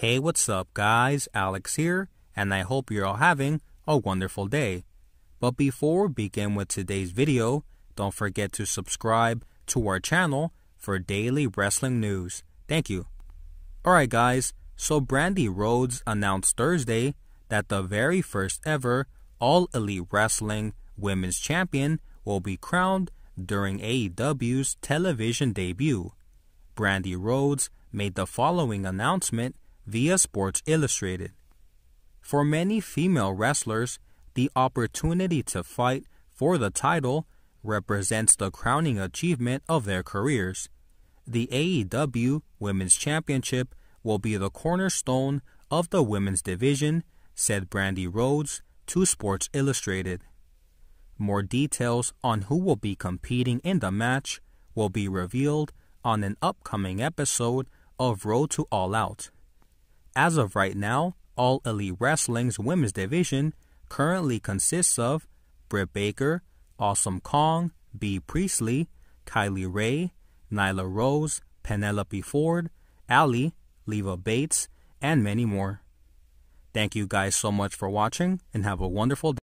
Hey, what's up guys, Alex here, and I hope you're all having a wonderful day. But before we begin with today's video, don't forget to subscribe to our channel for daily wrestling news. Thank you. Alright guys, so Brandi Rhodes announced Thursday that the very first ever All Elite Wrestling Women's Champion will be crowned during AEW's television debut. Brandi Rhodes made the following announcement via Sports Illustrated. For many female wrestlers, the opportunity to fight for the title represents the crowning achievement of their careers. The AEW Women's Championship will be the cornerstone of the women's division, said Brandi Rhodes to Sports Illustrated. More details on who will be competing in the match will be revealed on an upcoming episode of Road to All Out. As of right now, All Elite Wrestling's women's division currently consists of Britt Baker, Awesome Kong, Bea Priestley, Kylie Rae, Nyla Rose, Penelope Ford, Allie, Leva Bates, and many more. Thank you guys so much for watching and have a wonderful day.